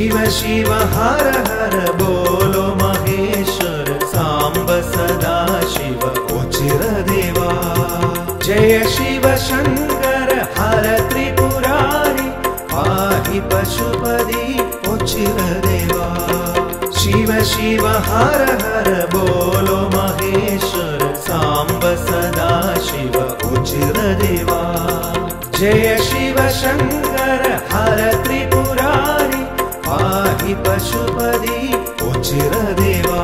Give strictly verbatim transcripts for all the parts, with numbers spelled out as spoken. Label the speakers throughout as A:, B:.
A: शिव शिव हर हर बोलो महेश्वर सांब सदा शिव उचिर देवा जय शिव शंकर हर त्रिपुरारी पाहि पशुपति उचिर देवा शिव शिव हर हर बोलो महेश्वर सांब सदा शिव उचिर देवा जय शिव शंकर हर त्रिपुरारी पाहि पशुपति उचिर देवा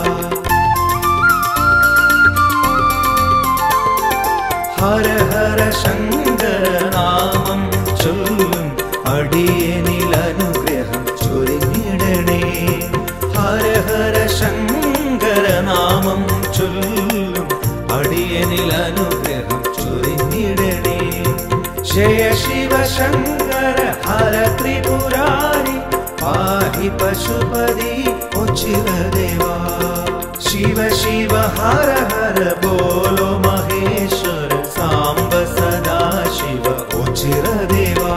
A: हर हर शंकर नामं चൊല്ലും അടിയനിൽ അനുഗ്രഹം ചൊരിഞ്ഞിടണേ ഹര ഹര ശങ്കര നാമം ചൊല്ലും അടിയനിൽ അനുഗ്രഹം ചൊരിഞ്ഞിടണേ जय शिव शंकर हर त्रिपुरारी पाहि पशुपति उचिर देवा शिव शिव हर हर बोलो महेश्वर सांब सदा शिव उचिर देवा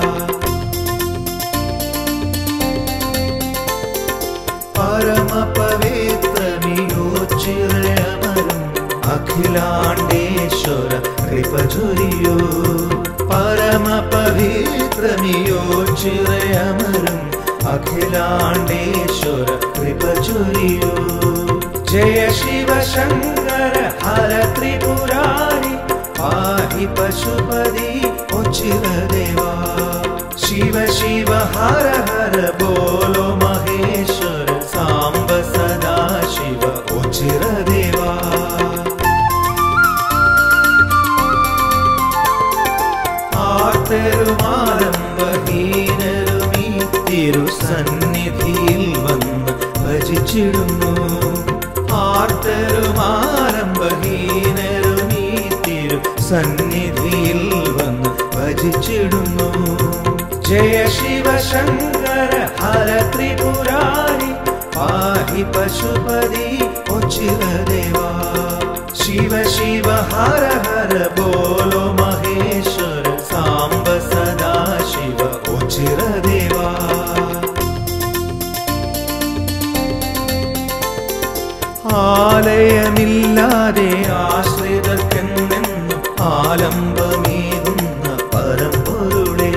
A: परम पवित्रमियोचिर अमरं अखिलांडेश्वर कृप चोरियो परम पवित्रमियोचिर अमरं अखिलांडेश्वर कृप चोरियो जय शिव शंकर हर त्रिपुरारी पाहि पशुपति उचिर देवा शिव शिव हर हर बोलो महेश्वर सांब सदा शिव उचिर देवा ആർത്തരുമാരംഭഹീനരുമീ തിരുസന്നിധിയിൽ വന്ന് ഭജിച്ചിടുന്നു ആർത്തരുമാരംഭഹീനരുമീ തിരുസന്നിധിയിൽ വന്ന് ഭജിച്ചിടുന്നു ജയ ശിവ ശങ്കര ഹര ത്രിപുരാരി പാഹി പശുപതി ഉച്ചിര ദേവാ शिव शिव हर हर बोलो महेश्वर सांब सदा शिव उचिर देवा ആലയമില്ലാതെ ആശ്രിതർക്കെന്നെന്നും ആലംബമേകുന്ന പരമ്പൊരുളേ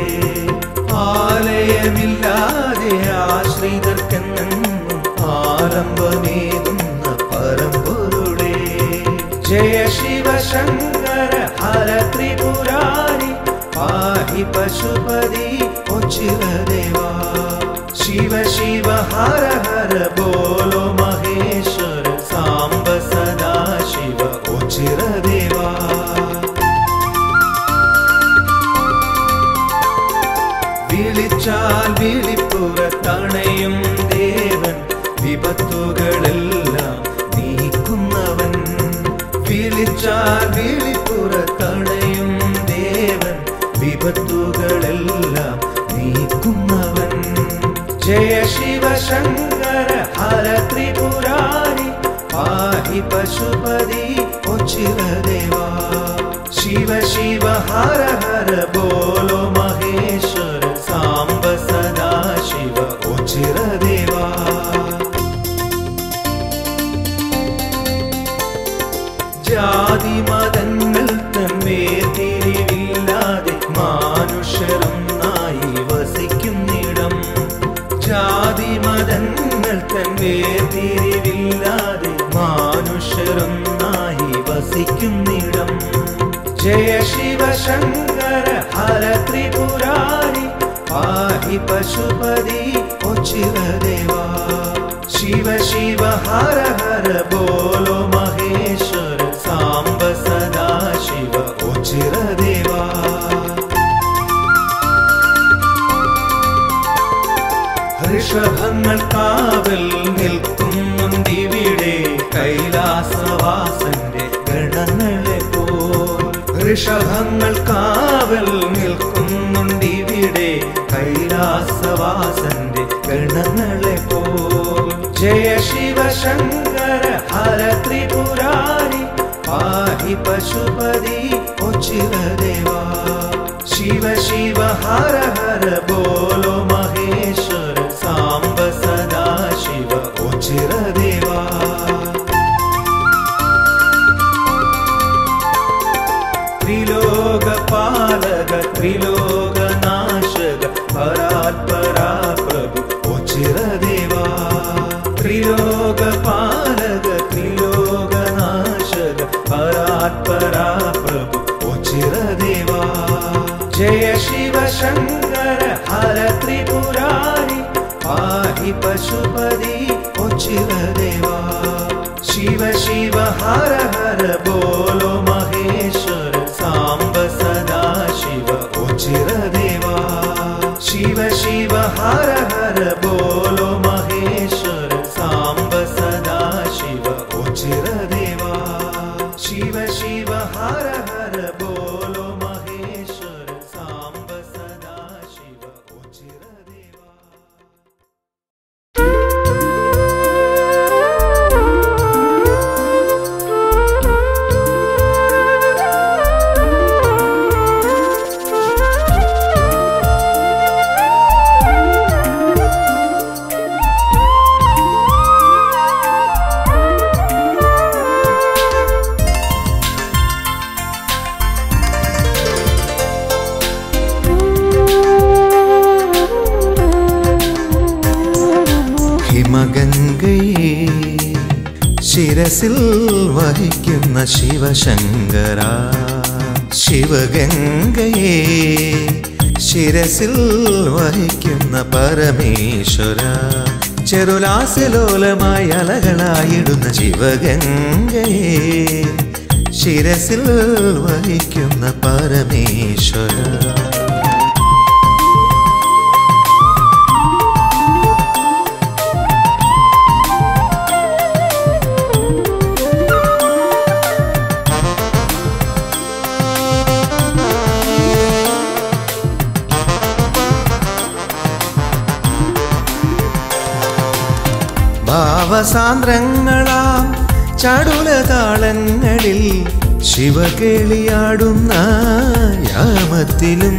A: ആലയമില്ലാതെ ആശ്രിതർക്കെന്നെന്നും ആലംബമേകുന്ന പരമ്പൊരുളേ जय शिव शंकर हर त्रिपुरारी पाहि पशुपति उचिर देवा शिव शिव हर हर बोलो महेश्वर सांब सदा शिव उचिर देवा വിളിച്ചാൽ വിളിപ്പുറത്തണയും ദേവൻ വിപത്തുകളെല്ലാം നീക്കുന്നവൻ വിളിച്ചാൽ വിളിപ്പുറത്തണയും ദേവൻ വിപത്തുകളെല്ലാം നീക്കുന്നവൻ ജയ ശിവ ശങ്കര ഹര ത്രിപുരാരി പാഹി പശുപതി ഉച്ചിര ദേവാ शिव शिव हर हर बोलो महेश्वर सांब सदा शिव उचिर देवा ജാതി മതങ്ങൾ തമ്മിൽ മാനുഷരൊന്നായി വസിക്കുന്നിടം ജാതി മതങ്ങൾ തമ്മിൽ മാനുഷരൊന്നായി വസിക്കുന്നിടം जय शिव शंकर हर त्रिपुरारी पाहि पशुपति उचिर देवा शिव शिव हर हर बोलो महेश्वर सांब सदा शिव उचिर देवा ഋഷഭങ്ങൾ കാവൽ നിൽക്കുന്നുണ്ടിവിടെ കൈലാസവാസന്റെ ഗണങ്ങളെ ഋഷഭങ്ങൾ കാവൽ നിൽക്കുന്നുണ്ടിവിടെ കൈലാസവാസന്റെ ഗണങ്ങളെ പോൽ ജയ ശിവ ശങ്കര ഹര ത്രിപുരാരി പാഹി പശുപതി ഉച്ചിര ദേവാ शिव शिव हर हर बोलो महेश्वर सा पाहि पशुपति ओ चिरदेवा। शिव शिव हर हर बोलो महेश्वर सांब सदा शिव ओ चिरदेवा। शिव शिव हर हर बोलो महेश्वर सांब सदा शिव ओ चिरदेवा। शिव शिव हर हर बोलो महेश्वर सांब सदा शिव ओ चिरदेवा।
B: ഹിമഗംഗയെ ശിരസിൽ വഹിക്കുന്ന ശിവശങ്കര, ശിവഗംഗയെ ശിരസിൽ വഹിക്കുന്ന പരമേശ്വര, ചെറുലാസ്യലോലമായി അലകളായിടുന്ന ശിവഗംഗയെ ശിരസിൽ വഹിക്കുന്ന പരമേശ്വര. ഭാവസാന്ദ്രങ്ങളാം ചടുലതാളങ്ങളിൽ ശിവകേളിയാടുന്ന യാമത്തിലും,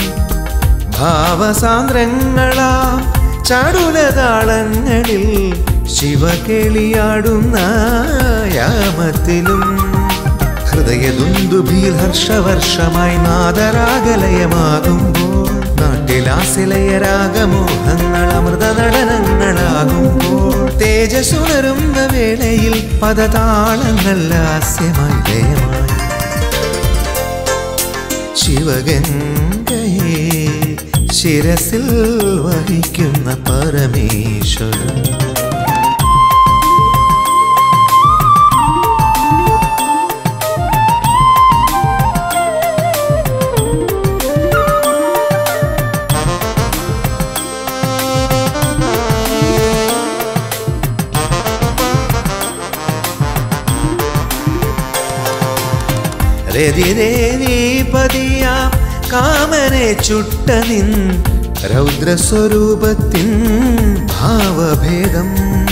B: ഭാവസാന്ദ്രങ്ങളാം ചടുലതാളങ്ങളിൽ ശിവകേളിയാടുന്ന യാമത്തിലും, ഹൃദയദുന്ദുഭിയിൽ ഹർഷവർഷമായി നാദരാഗലയമാകുമ്പോൾ, നാട്ടിലാസിലയ രാഗമോഹങ്ങൾ അമൃത നടനങ്ങളാകുമ്പോൾ, തേജസ്സുണരുന്ന വേളയിൽ പദതാളങ്ങൾ ലാസ്യമായി ലയമായി. ശിവഗംഗയെ ശിരസിൽ വഹിക്കുന്ന പരമേശ്വര. രതിരേവീപതിയാം കാമനെ ചുട്ട നിൻ രൗദ്രസ്വരൂപത്തിൻ ഭാവഭേദം,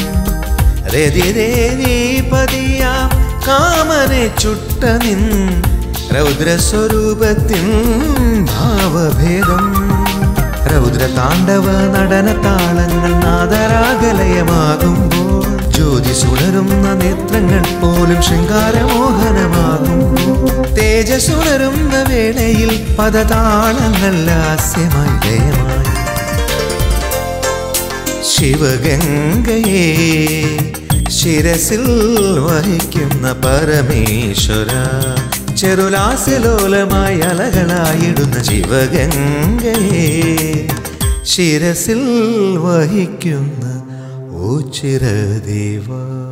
B: രതിരേവീപതിയാം കാമനെ ചുട്ട നിൻ രൗദ്രസ്വരൂപത്തിൻ ഭാവഭേദം, രൗദ്രതാണ്ഡവ നടന താളങ്ങൾ നാദരാഗലയമാകുമ്പോൾ, ജ്യോതിസുണരുന്ന നേത്രങ്ങൾ പോലും ശൃംഗാരമോഹനമാകുമ്പോൾ, തേജസ്സുണരുന്ന വേളയിൽ പദതാളങ്ങൾ ലാസ്യമായി ലയമായി. ശിവഗംഗയെ ശിരസിൽ വഹിക്കുന്ന പരമേശ്വര, ചെറുലാസ്യലോലമായി അലകളായിടുന്ന ശിവഗംഗയെ ശിരസിൽ വഹിക്കുന്ന ഓ ചിരദേവ.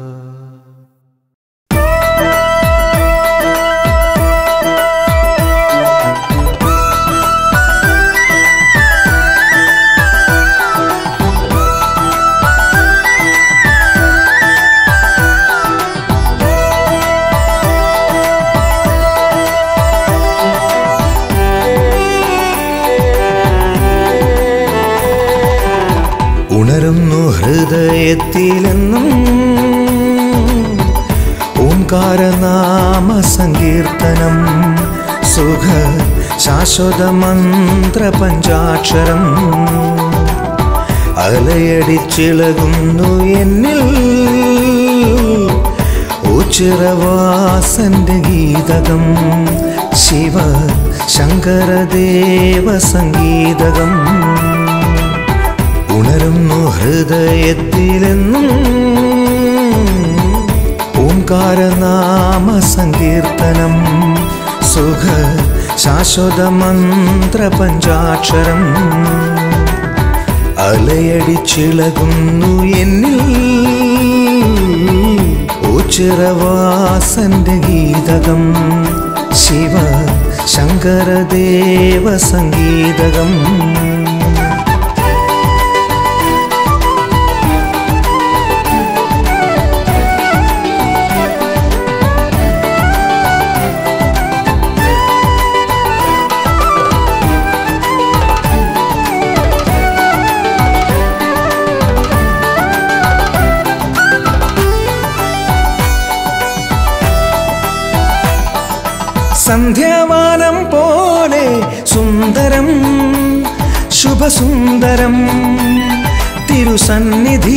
B: ഉണരുന്നു ഹൃദയത്തിലെന്നും ഓംകാരനാമ സങ്കീർത്തനം, സുഖ ശാശ്വത മന്ത്ര പഞ്ചാക്ഷരം അലയടിച്ചിളകുന്നു എന്നിൽ. ഉച്ചിറവാസന്റെ ഗീതകം ശിവ ശങ്കരദേവ സംഗീതകം. ഉണരുന്നു ഹൃദയത്തിലെന്നും ഓംകാരനാമ സങ്കീർത്തനം, സുഖ ശാശ്വത മന്ത്ര പഞ്ചാക്ഷരം അലയടിച്ചിളകുന്നു എന്നിൽ ഉച്ചിറവാസന്റെ ഗീതകം ശിവ ശങ്കരദേവ സംഗീതകം സന്ധ്യാവാനം പോലെ സുന്ദരം ശുഭസുന്ദരം തിരുസന്നിധി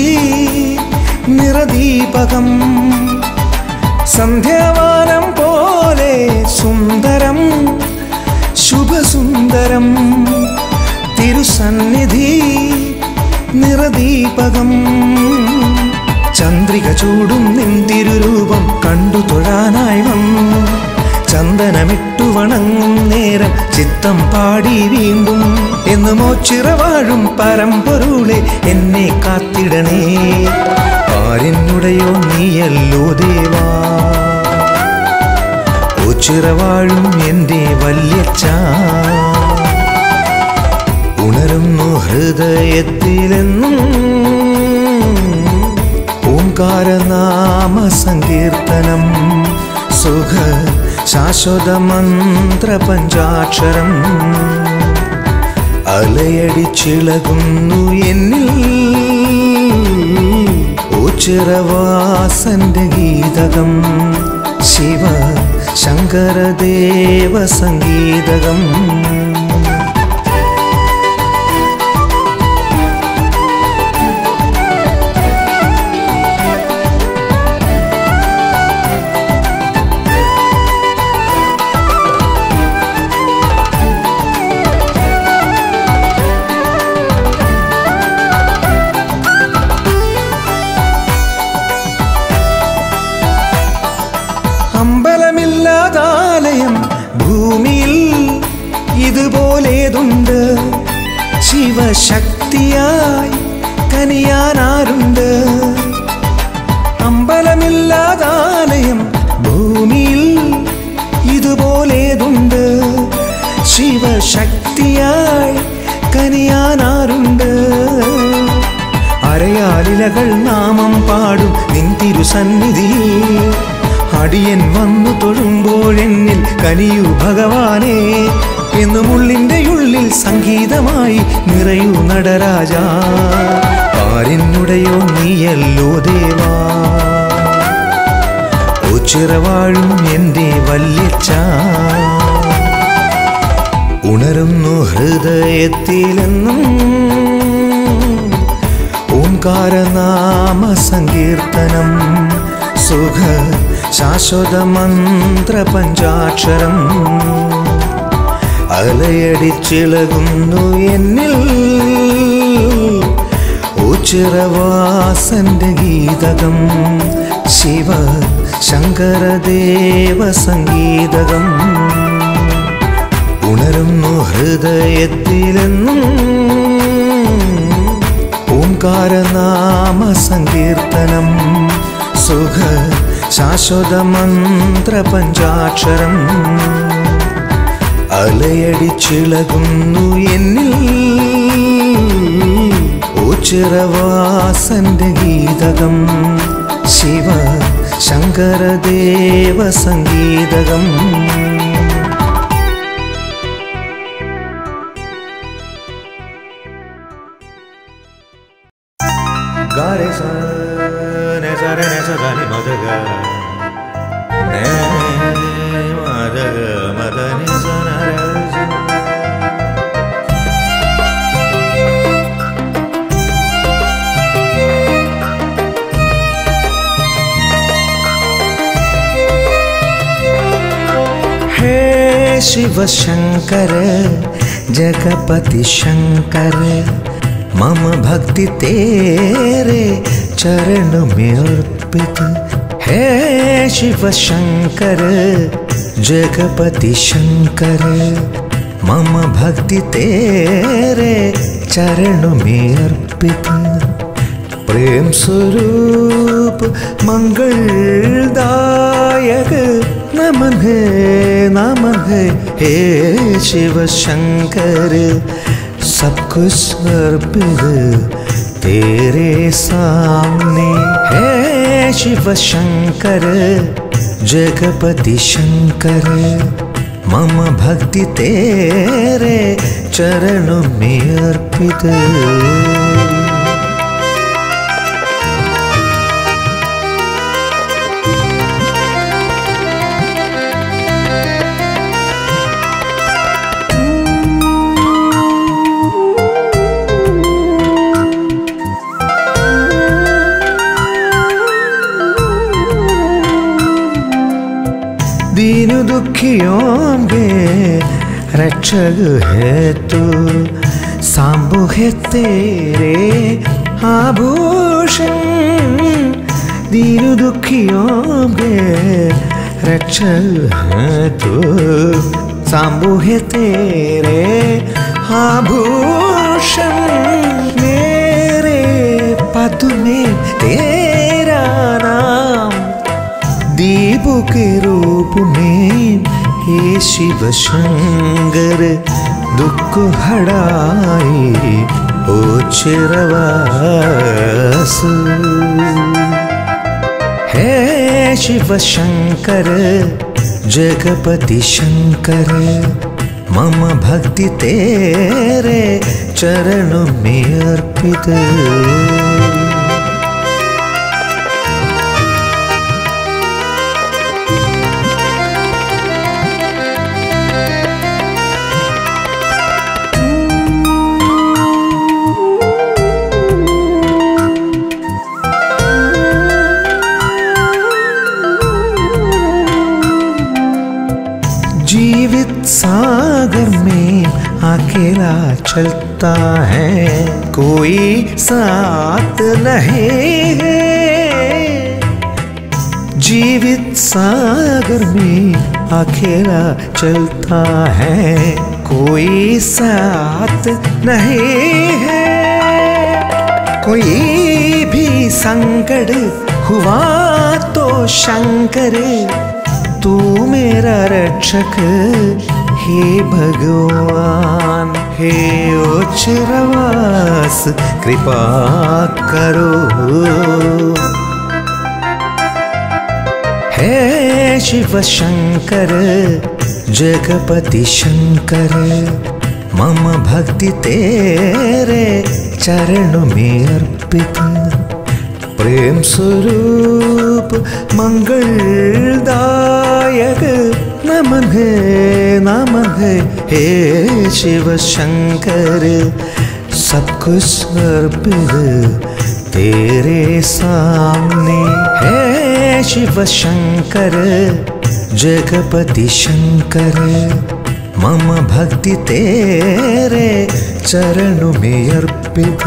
B: നിറദീപകം സന്ധ്യാവാനം പോലെ സുന്ദരം ശുഭസുന്ദരം തിരുസന്നിധി നിറദീപകം ചന്ദ്രിക ചൂടും നിൻ തിരുരൂപം കണ്ടു തൊഴാനായി വന്നു ചന്ദനമിട്ടു വണങ്ങും നേരം ചിത്തം പാടി വീണ്ടും എന്ന് മോച്ചിറവാഴും പരമ്പൊരുളെ എന്നെ കാത്തിടണേ ആരിന്നുടയോ നീയല്ലോ ദേവാ ഓച്ചിറവാഴും എൻ്റെ വല്യച്ഛ ഉണരുന്നു ഹൃദയത്തിലെന്നും ഓംകാരനാമ സങ്കീർത്തനം സുഖ ശാശ്വത മന്ത്ര പഞ്ചാക്ഷരം അലയടിച്ചിളകുന്നു എന്നിൽ ഉച്ചിറവാസന്റെ ഗീതകം ശിവ ശങ്കരദേവ സംഗീതകം അമ്പലമില്ലാതാലയം ഭൂമിയിൽ ഇതുപോലേതുണ്ട് ശിവശക്തിയായി കനിയാനാരുണ്ട് അമ്പലമില്ലാതാലയം ഭൂമിയിൽ ഇതുപോലേതുണ്ട് ശിവശക്തിയായി കനിയാനാരുണ്ട് അരയാലിലകൾ നാമം പാടും നിൻ തിരുസന്നിധിയിൽ അടിയൻ വന്നു തൊഴുമ്പോഴെന്നിൽ കനിയൂ ഭഗവാനേ എന്നും ഉള്ളിൻ്റെ ഉള്ളിൽ സംഗീതമായി നിറയൂ നടരാജ ആരിന്നുടയോ നീയല്ലോ ദേവാ ഓച്ചിറവാഴും എൻ്റെ വല്യച്ഛ ഉണരുന്നു ഹൃദയത്തിലെന്നും ഓംകാരനാമ സങ്കീർത്തനം സുഖ ശാശ്വത മന്ത്ര പഞ്ചാക്ഷരം അലയടിച്ചിളകുന്നു എന്നിൽ ഉച്ചിറവാസന്റെ ഗീതകം ശിവ ശങ്കരദേവ സംഗീതകം ഉണരുന്നു ഹൃദയത്തിലെന്നും ഓംകാരനാമ സങ്കീർത്തനം സുഖ ശാശ്വത മന്ത്ര പഞ്ചാക്ഷരം അലയടിച്ചിളകുന്നു എന്നിൽ ഉച്ചിറവാസന്റെ ഗീതകം Shiva Sankaradeva സംഗീതകം
A: Gare sa ne sa re ne sa da ni ma da ga ne ma da ga ma da ni sa na re sa
B: हे शिव शंकर जगपति शंकर मम भक्ति तेरे चरण में अर्पित हे शिव शंकर जगपति शंकर मम भक्ति तेरे चरणों में अर्पित। प्रेम स्वरूप मंगलदायक नमन है नमन है हे शिव शंकर। सब कुछ अर्पित तेरे सामने हे शिव शंकर जगपति शंकर। मम भक्ति तेरे चरणों में अर्पित। दीन दुखियों के रक्षक है तू। सांबो है तेरे आभूषण। दीन दुखियों के रक्षक है तू। सांबो है तेरे आभूषण। मेरे पद में तेरा नाम दीपों के रूप में हे शिव शंकर। दुख हड़ाए ओ चिरवास हे शिव शंकर जगपति शंकर। मम भक्ति तेरे चरणों में अर्पित। जीवित सागर में अकेला चलता है, कोई साथ नहीं है। जीवित सागर में अकेला चलता है, कोई साथ नहीं है। कोई भी संकट हुआ तो शंकर तू मेरा रक्षक हे भगवान। हे ओचरवास कृपा करो। हे शिव शंकर जगपति शंकर। मम भक्ति तेरे चरणों में अर्पित। प्रेम स्वरूप मंगलदायक नमन है नमन है हे शिव शंकर। सब कुछ अर्पित तेरे सामने हे शिव शंकर जगपति शंकर। मम भक्ति तेरे चरणों में अर्पित।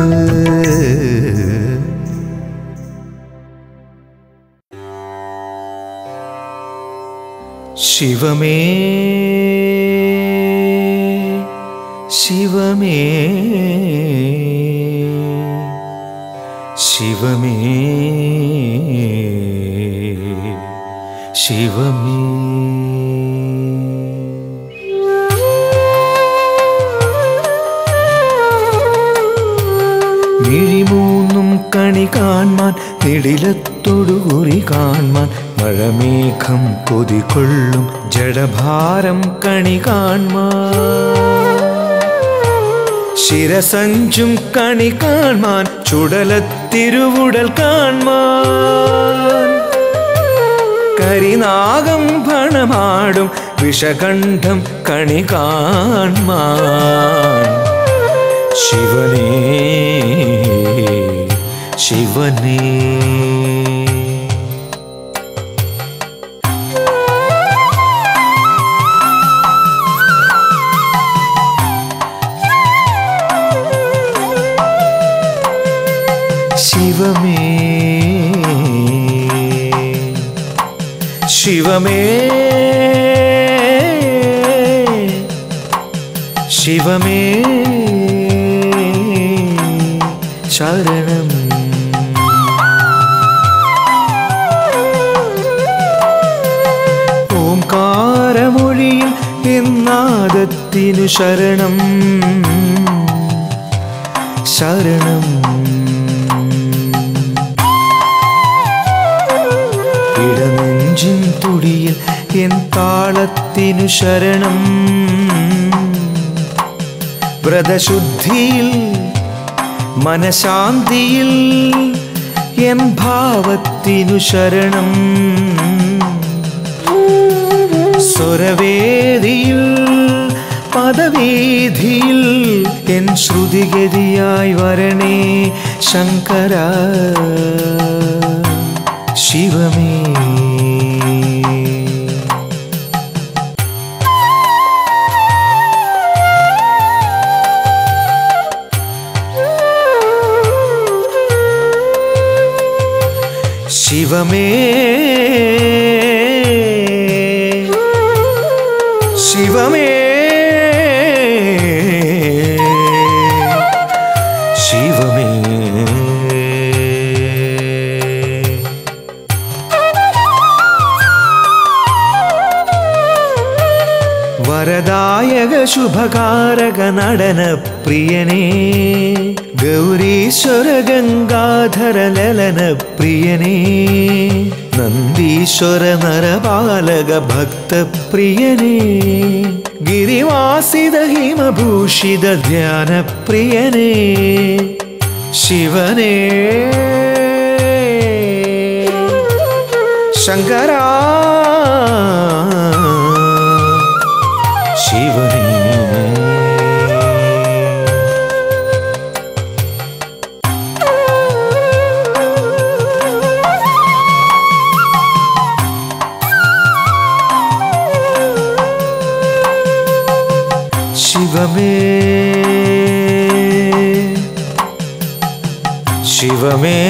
B: शिव में शिव में शिव में शिव में। മിഴിമൂന്നും കണി കാൺമാൻ നിടിലത്തൊടുകുറി കാൺമാൻ മഴമേഘം കൊതികൊള്ളും ജഡഭാരം കണി കാൺമാൻ ശിരസഞ്ചും കണി കാൺമാൻ ചുടലത്തിരുവുടൽ കാൺമാൻ കരിനാഗം ഭണമാടും വിഷകണ്ഠം കണി കാൺമാൻ ശിവനേ ശിവനേ ശിവമേ ശിവമേ ശിവമേ ശരണം. ഓംകാരമൊഴിയിൽ എന്നാദത്തിനു ശരണം ശരണം. ഇടനെഞ്ചിൻ തുടിയിൽ എൻ താളത്തിനു ശരണം. വ്രതശുദ്ധിയിൽ മനശാന്തിയിൽ എൻ ഭാവത്തിനു ശരണം. സ്വരവേദിയിൽ പദവേദിയിൽ എൻ ശ്രുതിഗതിയായി വരണേ ശങ്കര ശിവമേ. ശിവമേ ശിവമേ ശിവമേ. വരദായക ശുഭകാരക നടന പ്രിയനേ ഗൗരീശ്വര ഗംഗാധര ലലന പ്രിയനേ നന്ദീശ്വര നരപാലക ഭക്തപ്രിയനേ ഗിരിവാസിത ഹിമഭൂഷിത ധ്യാന പ്രിയനേ ശിവനേ ശങ്കരാ ശിവനേ. ശിവമേ ശിവമേ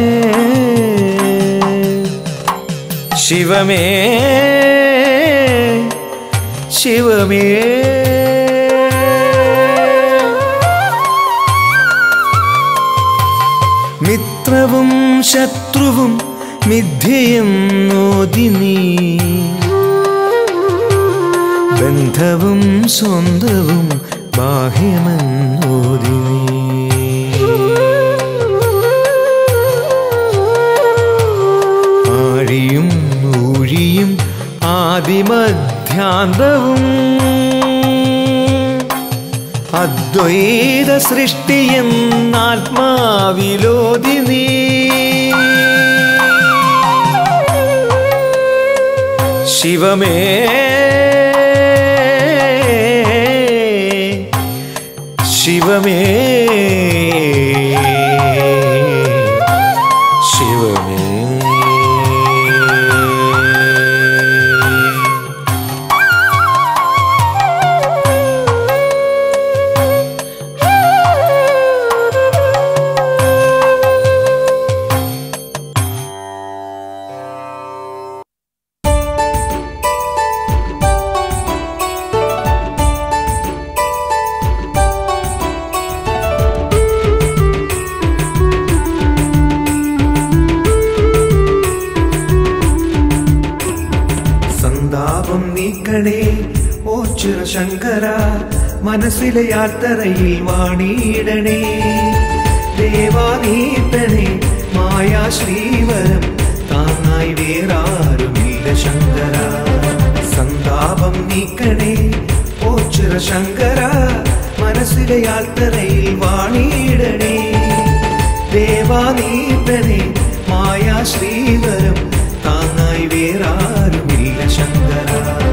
B: ശിവമേ ശിവമേ. മിത്രവും ശത്രുവും മിഥ്യയും നോദിനി ബന്ധവും സ്വന്തവും ബാഹ്യമെന്നോദിനി ആഴിയും ഊഴിയും ആദിമധ്യാന്തവും അദ്വൈത സൃഷ്ടിയെന്നാത്മാവിലോദിനി ശിവമേ ശിവമേ ശിവമേ. നീക്കണേ ഓ ശിവശങ്കര മനസ്സിലെ യാത്രയിൽ വാണിയിടണേ ദേവാനീട്ടണേ മായാ ശ്രീവരം താങ്ങായി വേറാരുമില്ല ശങ്കര. സന്താപം നീക്കണേ ഓ ശിവശങ്കര മനസ്സിലെ യാത്രയിൽ വാണിയിടണേ ദേവാനീട്ടണേ മായാ ശ്രീവരം താങ്ങായി വേറാരുമില്ല ശങ്കര.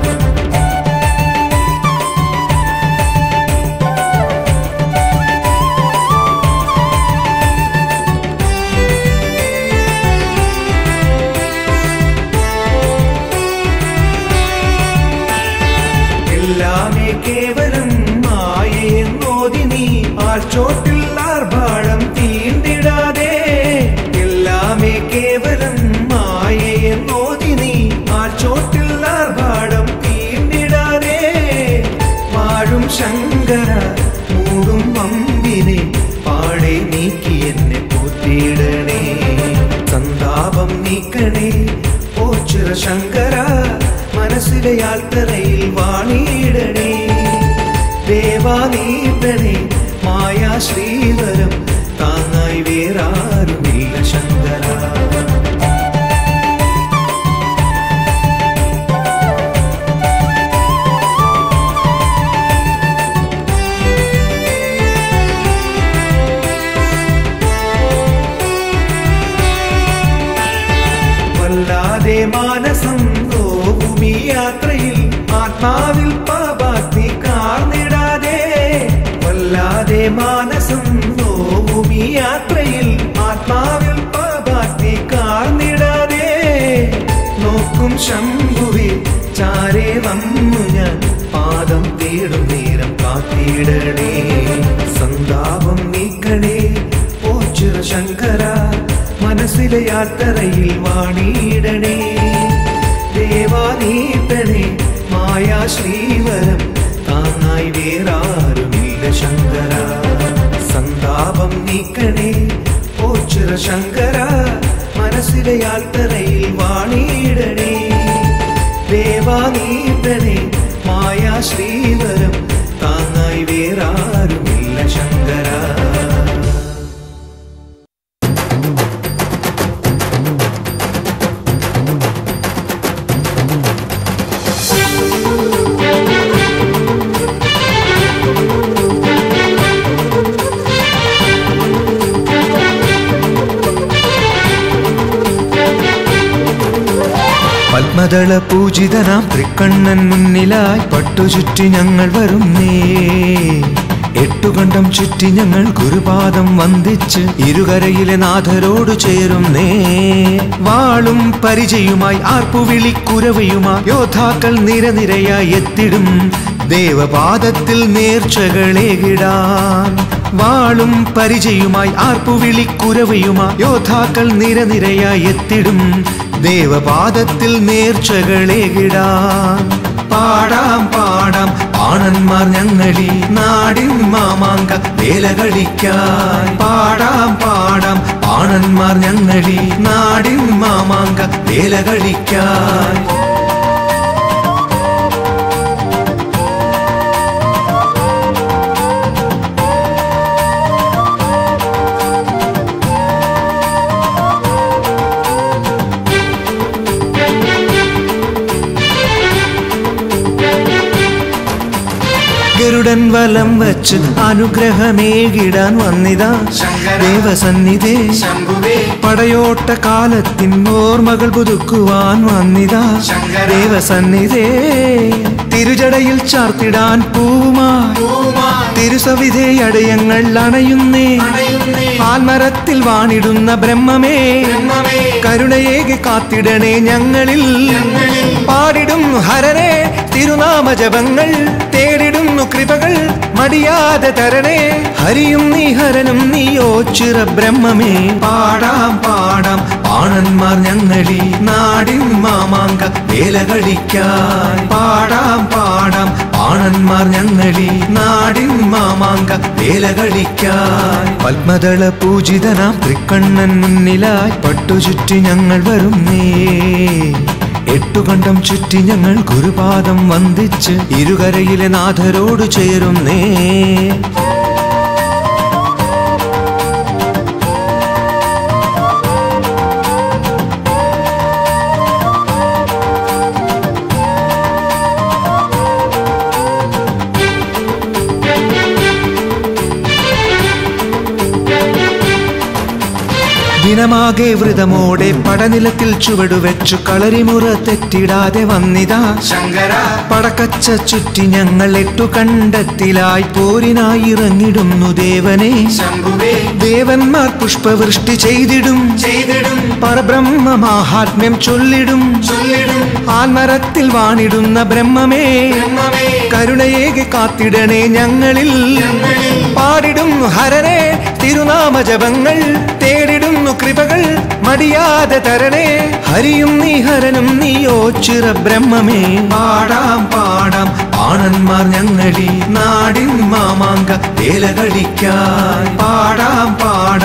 B: എല്ലാമേ കേവലം മായയെന്നോദിനി ആർച്ചോട്ടിൽ ആർഭാടം തീണ്ടിടാതെ എല്ലാമേ കേവലം മായയെന്നോദിനി ആർച്ചോട്ടിൽ ആർഭാടം തീണ്ടിടാതെ വാഴും ശങ്കര മൂടും വമ്പിനെ പാടെ നീക്കി എന്നെ നീട്ടണേ ഓ ചിറശങ്കര മനസ്സിലെ യാത്രയിൽ വാണിയിടണേ ദേവാ നീട്ടണേ മായാ ശ്രീവരം താങ്ങായി വേറാരുമില്ല ശങ്കര വല്ലാതെ മാനസം നോവുമീ യാത്രയിൽ ആത്മാവിൽ പാപാഗ്നി കാർന്നിടാതെ വല്ലാതെ മാനസം നോവുമീ യാത്രയിൽ ആത്മാവിൽ പാപാഗ്നി കാർന്നിടാതെ നോക്കും ശംഭുവേ ചാരേ വന്നു ഞാൻ പാദം തേടും നേരം കാത്തിടണേ സന്താപം നീക്കണേ ഓ ചിറശങ്കര മനസ്സിലെ യാത്രയിൽ വാണിയിടണേ ദേവാ നീട്ടണേ മായാ ശ്രീവരം താങ്ങായി വേറാരുമില്ല ശങ്കര സന്താപം നീക്കണേ ഓ ചിറശങ്കര മനസ്സിലെ യാത്രയിൽ വാണിയിടണേ ദേവാ നീട്ടണേ മായാ ശ്രീവരം താങ്ങായി വേറാരുമില്ല ശങ്കര
A: പത്മദള പൂജിതനാം തൃക്കണ്ണൻ മുന്നിലായി പട്ടുചുറ്റി ഞങ്ങൾ വരുന്നേ എട്ടുകണ്ടം ചുറ്റി ഞങ്ങൾ ഗുരുപാദം വന്ദിച്ച് ഇരുകരയിലെ നാഥരോട് ചേരുന്നേ വാളും പരിചയുമായി ആർപ്പുവിളിക്കുരവയുമായി യോദ്ധാക്കൾ നിരനിരയായി എത്തിടും ദേവപാദത്തിൽ നേർച്ചകളേകിടാൻ വാളും പരിചയുമായി ആർപ്പുവിളിക്കുരവയുമായി യോദ്ധാക്കൾ നിരനിരയായി എത്തിടും ദേവപാദത്തിൽ നേർച്ചകളേകിടാൻ പാടാം പാടാം ആണന്മാർ ഞങ്ങളി നാടിൻ മാമാങ്ക വേലകളിക്കാൻ പാടാം പാടാം ആണന്മാർ ഞങ്ങളി നാടിൻ മാമാങ്ക വേലകളിക്കാൻ ഗരുഡൻ വലം വച്ച് അനുഗ്രഹമേകിടാൻ വന്നിതാ ദേവസന്നിധേ പടയോട്ട കാലത്തിൻ ഓർമ്മകൾ പുതുക്കുവാൻ വന്നിതാ ദേവസന്നിധേ തിരുജടയിൽ ചാർത്തിടാൻ പൂവുമായി തിരുസവിധേ അടയങ്ങൾ അണയുന്നേ ആൽമരത്തിൽ വാണിടുന്ന ബ്രഹ്മമേ കരുണയേകി കാത്തിടണേ ഞങ്ങളിൽ പാടിടും ഹരനെ തിരുനാമജപങ്ങൾ തേടിടുന്നു കൃപകൾ മടിയാതെ തരണേ ഹരിയും നീ ഹരനും നീയോ ചിറ ബ്രഹ്മമേ പാടാം പാടാം ആണന്മാർ ഞങ്ങളി നാടിൻ മാമാങ്ക വേലകളിക്കാൻ പാടാം പാടാം ആണന്മാർ ഞങ്ങളി നാടിൻ മാമാങ്ക വേലകളിക്കാൻ പത്മദള പൂജിതനാം തൃക്കണ്ണൻ മുന്നിലായി പട്ടുചുറ്റി ഞങ്ങൾ വരുന്നേ എട്ടുകണ്ടം ചുറ്റി ഞങ്ങൾ ഗുരുപാദം വന്ദിച്ച് ഇരുകരയിലെ നാഥരോട് ചേരുന്നേ ദിനമാകെ വ്രതമോടെ പടനിലത്തിൽ ചുവടുവെച്ചു കളരിമുറ തെറ്റിടാതെ വന്നിതാ ശങ്കര പടക്കച്ച ചുറ്റി ഞങ്ങൾ എട്ടു കണ്ടത്തിലായി പോരിനായി ഇറങ്ങിടുന്നു ദേവനെ ദേവന്മാർ പുഷ്പവൃഷ്ടി ചെയ്തിടും ചെയ്തിടും പരബ്രഹ്മ മാഹാത്മ്യം ചൊല്ലിടും ചൊല്ലിടും ആൽമരത്തിൽ വാണിടുന്ന ബ്രഹ്മമേ കരുണയേകി കാത്തിടണേ ഞങ്ങളിൽ പാടിടും ഹരനെ തിരുനാമജപങ്ങൾ തേടിടുന്നു കൃപകൾ മടിയാതെ തരണേ ഹരിയും നീ ഹരനും നീയോ ചിറ ബ്രഹ്മമേ പാടാം പാടാം ആണന്മാർ ഞങ്ങളി നാടിൻ മാമാങ്ക വേലകളിക്കാൻ പാടാം പാടാം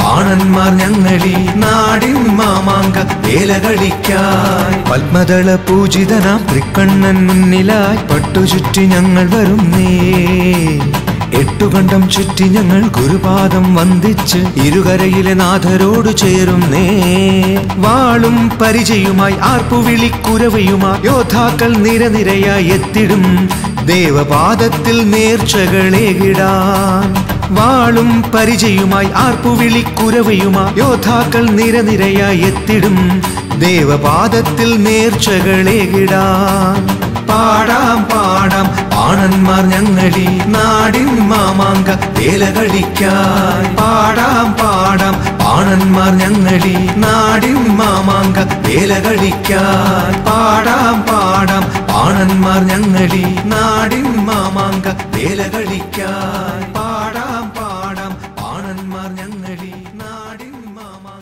B: ആണന്മാർ ഞങ്ങളീ നാടിൻ മാമാങ്ക വേലകളിക്കായി പത്മദള പൂജിതനാം തൃക്കണ്ണൻ മുന്നിലായി പട്ടുചുറ്റി ഞങ്ങൾ വരുന്നേ എട്ടുകണ്ടം ചുറ്റി ഞങ്ങൾ ഗുരുപാദം വന്ദിച്ച് ഇരുകരയിലെ നാഥരോട് ചേരുന്നേ വാളും പരിചയുമായി ആർപ്പുവിളിക്കുരവയുമായി യോദ്ധാക്കൾ നിരനിരയായി എത്തിടും ദേവപാദത്തിൽ നേർച്ചകളേകിടാൻ വാളും പരിചയുമായി ആർപ്പുവിളിക്കുരവയുമായി യോദ്ധാക്കൾ നിരനിരയായി എത്തിടും ദേവപാദത്തിൽ നേർച്ചകളേകിടാൻ പാടാം പാടാം ആണന്മാർ ഞങ്ങളീ നാടിൻ മാമാങ്ക വേലകളിക്കായി പാടാം പാടാം ആണന്മാർ ഞങ്ങളീ നാടിൻ മാമാങ്ക വേലകളിക്കായി പാടാം പാടാം ആണന്മാർ ഞങ്ങളീ നാടിൻ മാമാങ്ക വേലകളിക്കായി പാടാം പാടാം ആണന്മാർ ഞങ്ങളീ നാടിൻ മാമാങ്ക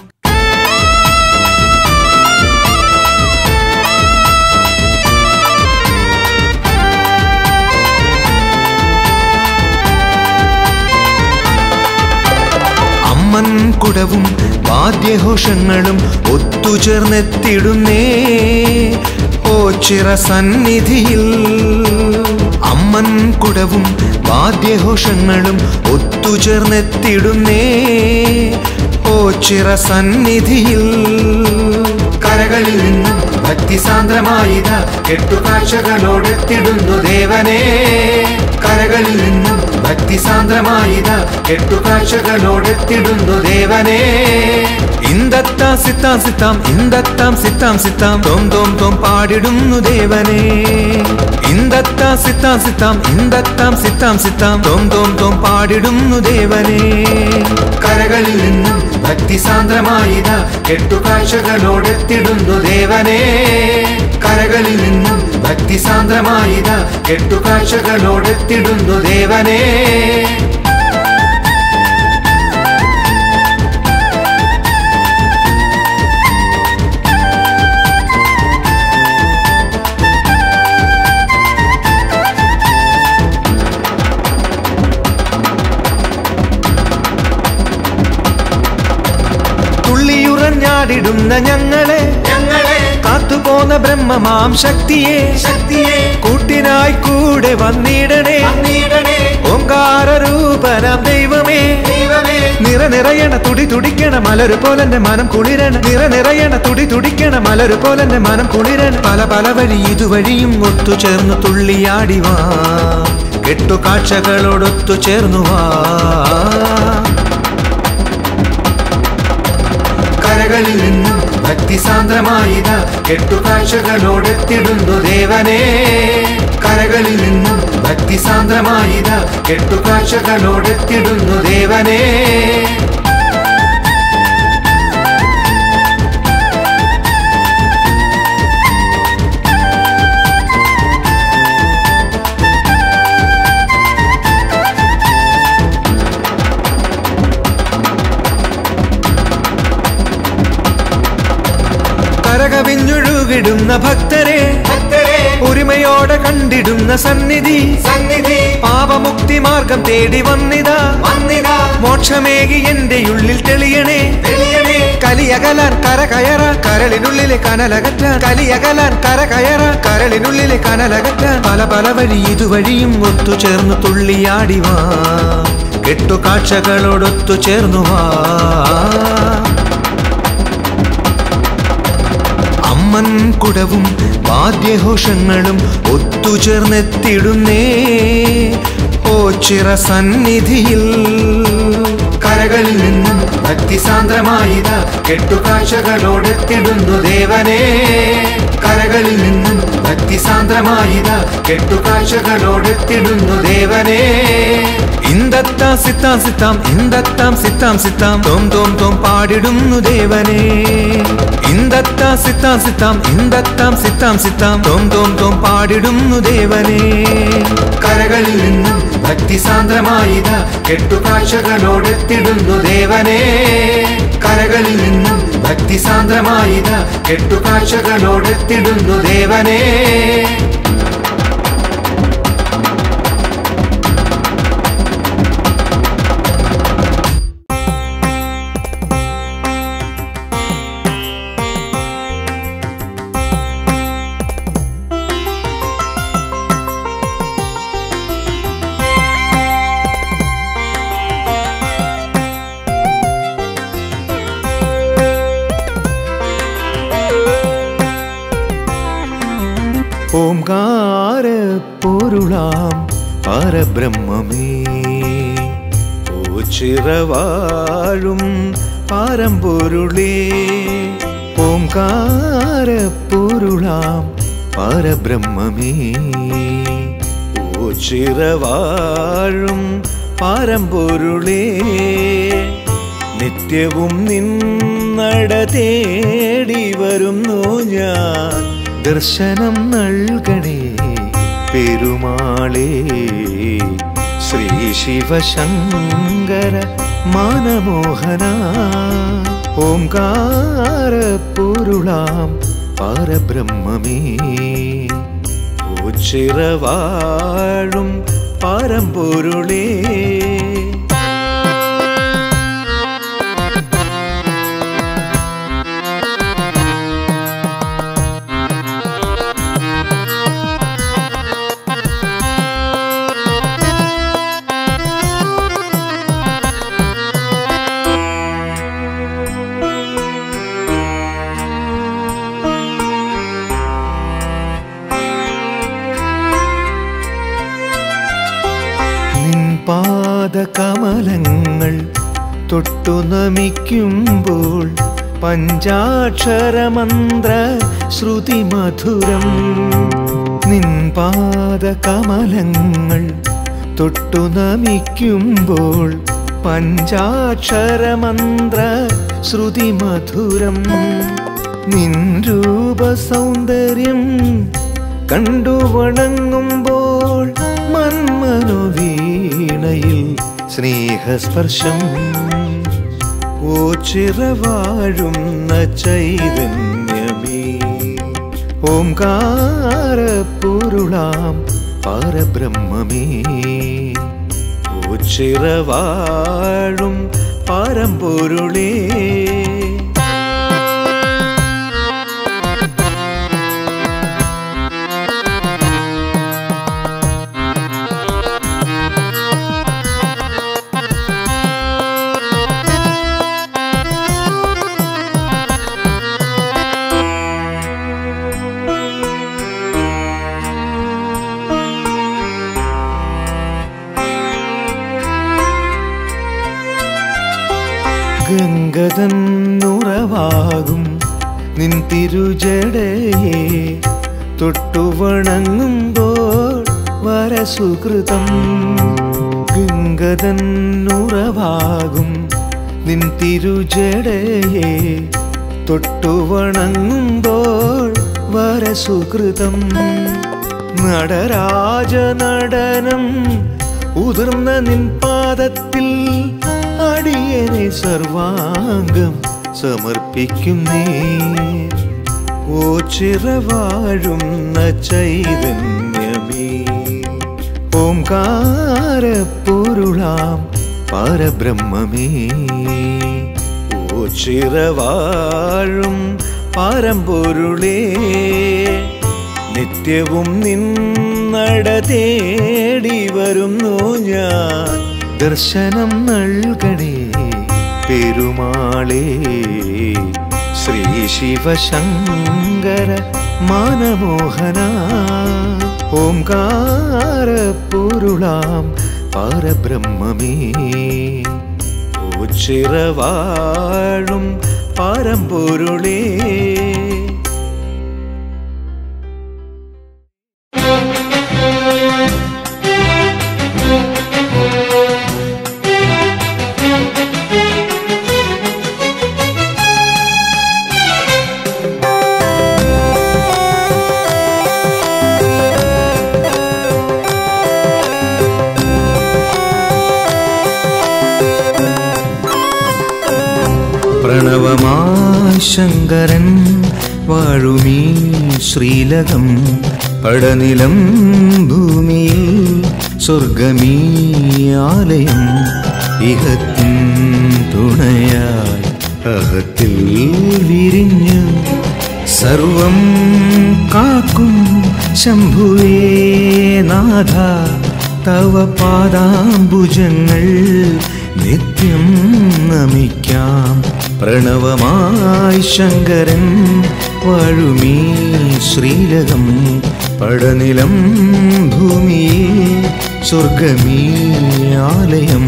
B: അമ്മൻ കുടവും വാദ്യഘോഷങ്ങളും ഒത്തുചേർന്നെത്തിടുന്നേ ഓച്ചിറ സന്നിധിയിൽ അമ്മൻ കുടവും വാദ്യഘോഷങ്ങളും ഒത്തുചേർന്നെത്തിടുന്നേ ഓച്ചിറ സന്നിധിയിൽ കരകളിൽ നിന്നും ഭക്തിസാന്ദ്രമായിത കെട്ടുകാഴ്ചകളോടെത്തിടുന്നു ദേവനേ കരകളിൽ നിന്നും ഭക്തിസാന്ദ്രമായിത കെട്ടുകാഴ്ചകളോടെത്തിടുന്നു ദേവനേ ഇന്ദത്താം സിത്താം സിത്താം ഇന്ദത്താം സിത്താം സിത്താം തോം തോം തോം പാടിടുന്നു ദേവനേ ഇന്ദത്താം സിത്താം സിത്താം ഇന്ദത്താം സിത്താം സിത്താം തോം തോം തോം പാടിടുന്നു ദേവനേ കരകളിൽ നിന്നും ഭക്തിസാന്ദ്രമായിത കെട്ടുകാഴ്ചകളോടെത്തിടുന്നു ദേവനേ കരകളിൽ നിന്നും ഭക്തിസാന്ദ്രമായിത കെട്ടുകാഴ്ചകളോടെത്തിടുന്നു ദേവനേ ിടുന്ന ഞങ്ങളെ ഞങ്ങളെ കാത്തുപോന്ന ബ്രഹ്മമാം ശക്തിയെ ശക്തിയെ കൂട്ടിനായി കൂടെ വന്നിടണേ ഓങ്കാര രൂപനാം ദൈവമേ ദൈവമേ നിറ നിറയണ തുടി തുടിക്കണ മലരു പോലെന്റെ മനം കുളിരണ നിറ നിറയണ തുടി തുടിക്കണ മലരു പോലെന്റെ മനം കുളിരണ പല പല വഴി ഇതുവഴിയും ഒത്തുചേർന്നു തുള്ളിയാടിവാ കെട്ടുകാഴ്ചകളോടൊത്തു ചേർന്നുവാ കരകളിൽ നിന്നും ഭക്തിസാന്ദ്രമായിത കെട്ടുകാഴ്ചകളോടെത്തിടുന്നു ദേവനേ കരകളിൽ നിന്നും ഭക്തിസാന്ദ്രമായിത കെട്ടുകാഴ്ചകളോടെത്തിടുന്നു ദേവനേ കരകവിഞ്ഞൊഴുകിടുന്ന ഭക്തരെ ഒരുമയോടെ കണ്ടിടുന്ന സന്നിധി സന്നിധി പാപമുക്തി മാർഗം തേടി വന്നിതാ വന്നിതാ മോക്ഷമേകി എന്റെ ഉള്ളിൽ തെളിയണേ തെളിയണേ കലിയകലാൻ കര കയറാൻ കരളിനുള്ളിലെ കനലകറ്റാൻ കലിയകലാൻ കര കയറാൻ കരളിനുള്ളിലെ കനലകറ്റാൻ പല പല വഴി ഇതുവഴിയും ഒത്തുചേർന്നു തുള്ളിയാടിവാ കെട്ടുകാഴ്ചകളോടൊത്തു ചേർന്നുവാ അമ്മൻ കുടവും വാദ്യഘോഷങ്ങളും ഒത്തുചേർന്നെത്തിടുന്നേ ഓച്ചിറ സന്നിധിയിൽ കരകളിൽ നിന്നും ഭക്തിസാന്ദ്രമായിത കെട്ടുകാഴ്ചകളോടെത്തിടുന്നു ദേവനേ കരകളിൽ നിന്നും ഭക്തിസാന്ദ്രമായിത കെട്ടുകാഴ്ചകളോടെത്തിടുന്നു ദേവനേ ഇന്ദത്താം സിത്താം സിത്താം ഇന്ദത്താം സിത്താം സിത്താം തോം തോം തോം പാടിടുന്നു ദേവനേ ഇന്ദത്താം സിത്താം സിത്താം ഇന്ദത്താം സിത്താം സിത്താം തോം തോം തോം പാടിടുന്നു ദേവനേ കരകളിൽ നിന്നും ഭക്തിസാന്ദ്രമായിത കെട്ടുകാഴ്ചകളോടെത്തിടുന്നു ദേവനേ കരകളിൽ നിന്നും ഭക്തിസാന്ദ്രമായിത കെട്ടുകാഴ്ചകളോടെത്തിടുന്നു ദേവനേ ഓംകാര പൊരുളാം പരബ്രഹ്മമേ ഓച്ചിറവാഴും പരമ്പൊരുളേ ഓംകാര പൊരുളാം പരബ്രഹ്മമേ ഓച്ചിറവാഴും പരമ്പൊരുളേ നിത്യവും നിന്നട തേടി വരുന്നു ഞാൻ ദർശനം നൽകണേ പെരുമാളേ ശ്രീ ശിവശങ്കര മനമോഹന ഓംകാര പൊരുളാം പരബ്രഹ്മമേ ഓച്ചിറവാഴും പരമ്പൊരുളേ പാദകമലങ്ങൾ തൊട്ടു നമിക്കുമ്പോൾ പഞ്ചാക്ഷരമന്ത്ര ശ്രുതി മധുരം നിൻ പാദകമലങ്ങൾ തൊട്ടു നമിക്കുമ്പോൾ പഞ്ചാക്ഷരമന്ത്ര ശ്രുതി മധുരം നിൻ രൂപ സൗന്ദര്യം കണ്ടു വണങ്ങുമ്പോൾ മന്മനോവീണയിൽ സ്നേഹസ്പർശം ഓച്ചിറവാഴുന്ന ചൈതന്യമേ ഓംകാര പൊരുളാം പരബ്രഹ്മമേ ഓച്ചിറവാഴും പരമ്പൊരുളേ ഗംഗതന്നുറവാകും നിൻ തിരുജടയെ തൊട്ടുവണങ്ങുമ്പോൾ വരസുകൃതം ഗംഗതന്നുറവാകും നിൻ തിരുജടയെ തൊട്ടുവണങ്ങുമ്പോൾ വരസുകൃതം നടരാജ നടനം ഉതിർന്ന നിൻ പാദത്തിൽ അടിയനെ സർവാംഗം സമർപ്പിക്കുന്നേ ഓച്ചിറവാഴുന്ന ചൈതന്യമേ ഓംകാര പൊരുളാം പരബ്രഹ്മമേ ഓച്ചിറവാഴും പരമ്പൊരുളേ നിത്യവും നിന്നട തേടി വരുന്നു ഞാൻ ദർശനം നൽകണേ പെരുമാളേ ശ്രീ ശിവശങ്കര മനമോഹന ഓംകാര പൊരുളാം പരബ്രഹ്മമേ ഓച്ചിറവാഴും പരമ്പൊരുളേ പ്രണവമായി ശങ്കരൻ വാഴുമീ ശ്രീലകം പടനിലം ഭൂമിയിൽ സ്വർഗമീ ആലയം ഇഹത്തിൻ തുണയായി അഹത്തിൽ വിരിഞ്ഞു സർവം കാക്കും ശംഭുവേ നാഥ തവ പാദാംബുജങ്ങൾ നിത്യം നമിക്കാം പ്രണവമായി ശങ്കരൻ വാഴുമീ ശ്രീലകം പടനിലം ഭൂമിയിൽ സ്വർഗമീ ആലയം.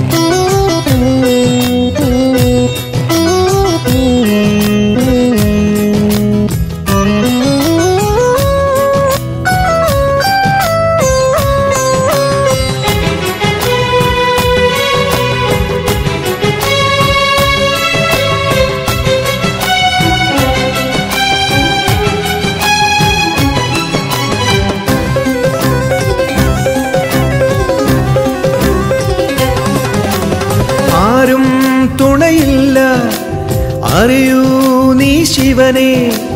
B: തുണയില്ല അറിയൂ നീ ശിവനെ,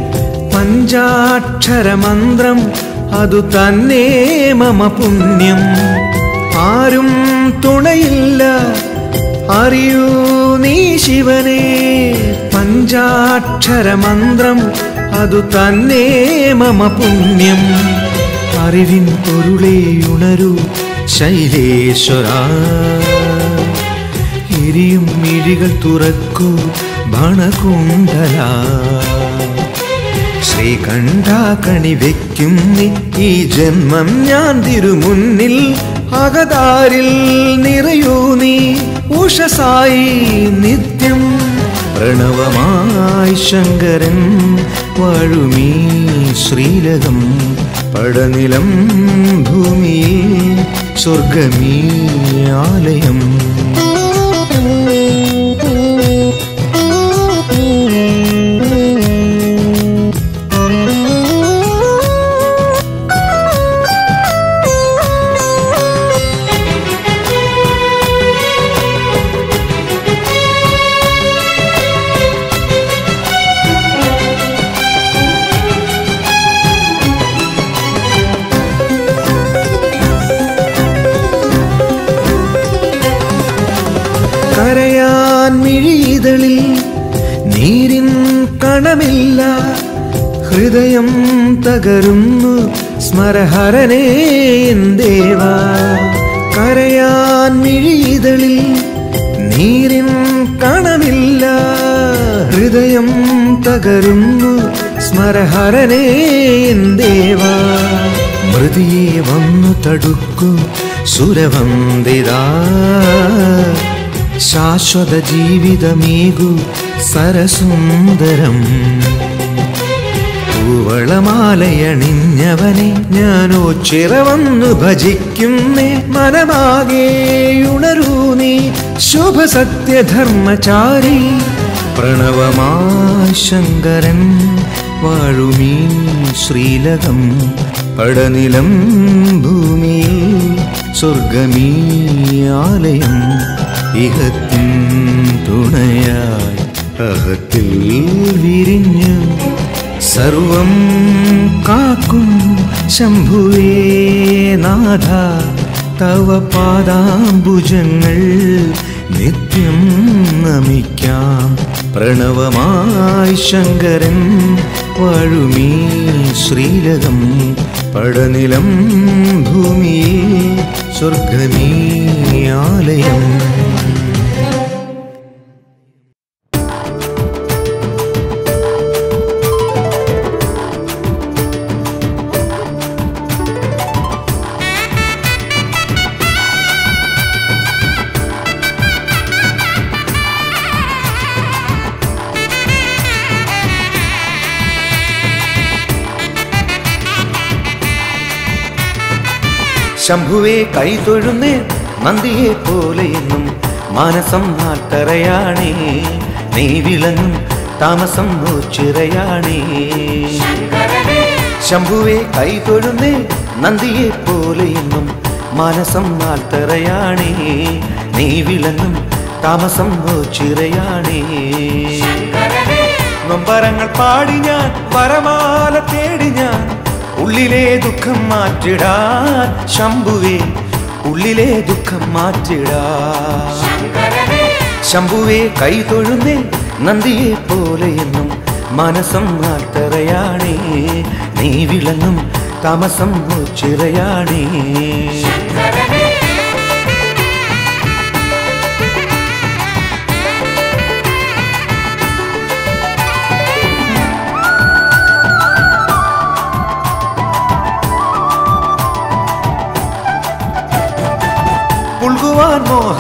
B: പഞ്ചാക്ഷരമന്ത്രം അതു തന്നെ മമ പുണ്യം. ആരും തുണയില്ല അറിയൂ നീ ശിവനെ, പഞ്ചാക്ഷരമന്ത്രം അതു തന്നെ മമ പുണ്യം. അറിവിൻ പൊരുളേ ഉണരൂ ശൈലേശ്വരാ, എരിയും മിഴികൾ തുറക്കൂ ഭണകുണ്ടല. ശ്രീകണ്ഠ കണി വെക്കും ഈ ജന്മം ഞാൻ തിരുമുന്നിൽ, അകതാരിൽ നിറയൂ നീ ഉഷസായി നിത്യം. പ്രണവമായി ശങ്കരൻ വാഴുമീ ശ്രീലകം, പടനിലം ഭൂമിയിൽ സ്വർഗമീ ആലയം. കരയാൻ മിഴിതളിൽ നീരിൻ കണമില്ല, ഹൃദയം തകരുന്നു സ്മരഹരനേ ദേവാ. കരയാൻ മിഴിതളിൽ നീരിൻ കണമില്ല, ഹൃദയം തകരുന്നു സ്മരഹരനേ ദേവാ. മൃതിയെ വന്നു തടുക്കൂ സുരവന്ദിതാ, ശാശ്വത ജീവിതമേകു സരസുന്ദരം. പൂവളമാലയണിഞ്ഞവനെ ഞാനോ ചിറവന്നു ഭജിക്കുന്നേ, മനമാകെ ഉണരൂ നീ ശുഭസത്യധർമ്മചാരി. പ്രണവമായി ശങ്കരൻ വാഴുമീ ശ്രീലകം, പടനിലം ഭൂമിയിൽ സ്വർഗമീ ആലയം. ഇഹത്തിൻ തുണയായി അഹത്തിൽ വിരിഞ്ഞു സർവം കാക്കും ശംഭുവേ നാഥ, തവ പാദാംബുജങ്ങൾ നിത്യം നമിക്കാം. പ്രണവമായി ശങ്കരൻ വാഴുമീ ശ്രീലകം, പടനിലം ഭൂമിയിൽ സ്വർഗമീ ആലയം. ശംഭുവേ കൈതൊഴുന്നേ നന്ദിയെ പോലെയെന്നും മാനസം നാട്ടറയാണേ, നീ വിളങ്ങും താമസം ചിറയാണേ. ശംഭുവേ കൈതൊഴുന്നേ നന്ദിയെ പോലെയെന്നും മാനസം നാട്ടറയാണേ, നീ വിളങ്ങും താമസം ചിറയാണേ. നൊമ്പരങ്ങൾ പാടി ഞാൻ വരമാല തേടി ഞാൻ, ഉള്ളിലെ ദുഃഖം മാറ്റിടാൻ ശംഭുവേ, ഉള്ളിലെ ദുഃഖം മാറ്റിടാൻ. ശംഭുവേ കൈതൊഴുന്നേ നന്ദിയെ പോലെയെന്നും മനസം നാട്ടറയാണേ, നീ വിളങ്ങും താമസം ചിറയാണേ.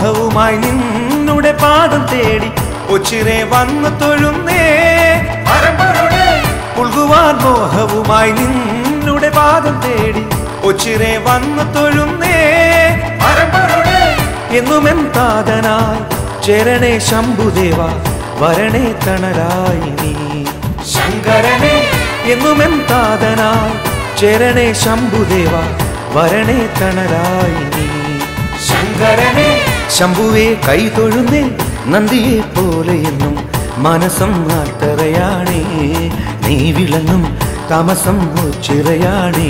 B: മോഹവുമായി നിന്നുടെ പാദം തേടി ഒച്ചിരെ വന്നു തൊഴുന്നേ പരമ്പരുടെ പുൽകുവാൻ മോഹവുമായി നിന്നുടെ പാദം തേടി ഒച്ചിരെ വന്നു തൊഴുന്നേ പരമ്പരുടെ എന്നുമെൻ താതനായി ചേരണേ ശംഭുദേവ വരണേ തണലായി നീ ശങ്കരനെ എന്നുമെൻ താതനായി ചേരണേ ശംഭുദേവ വരണേ തണലായി നീ ശങ്കരനെ ശംഭുവേ കൈ തൊഴുന്നേ നന്ദിയെ പോലെ എന്നും മനസ്സം ആർത്തറയാണേ നീ വിളങ്ങും താമസം ചിറയാണേ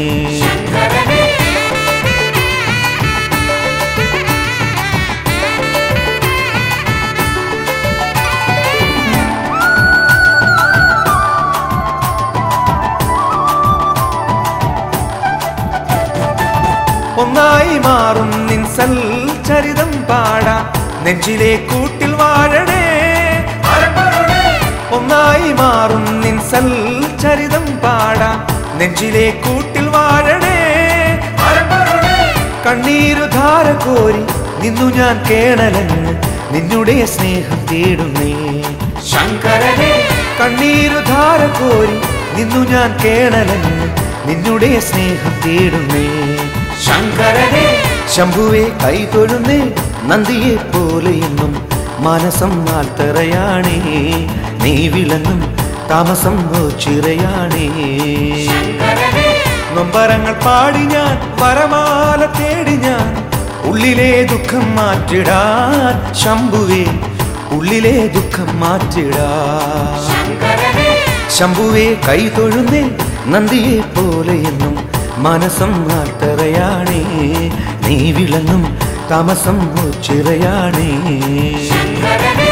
B: ഒന്നായി മാറും നിൻ സൽചരിതം പാടാ നെഞ്ചിലെ കൂട്ടിൽ വാഴണേ ഒന്നായി മാറും നിൻ സൽചരിതം പാടാ നെഞ്ചിലെ കൂട്ടിൽ വാഴണേ കണ്ണീരു ധാര കോരി നിന്നു ഞാൻ കേണലങ്ങ് നിന്നുടെ സ്നേഹം തേടുന്നേ ശങ്കരനെ കണ്ണീരു ധാര കോരി നിന്നു ഞാൻ കേണലങ്ങ് നിന്നുടെ സ്നേഹം തേടുന്നേ ശങ്കരനെ ശംഭുവേ കൈ തൊഴുന്നേ നന്ദിയെ പോലെ എന്നും മനസ്സം ആൽത്തറയാണേ നീ വിളങ്ങും താമസം ചിറയാണേ നൊമ്പരങ്ങൾ പാടി ഞാൻ വരമാല തേടി ഞാൻ ഉള്ളിലെ ദുഃഖം മാറ്റിടാൻ ശംഭുവേ ഉള്ളിലെ ദുഃഖം മാറ്റിടാൻ ശംഭുവേ കൈ തൊഴുന്നേ നന്ദിയെ പോലെ എന്നും മനസ്സം ആർത്തറയാണേ നീ വിളങ്ങും താമസം ചിറയാണേ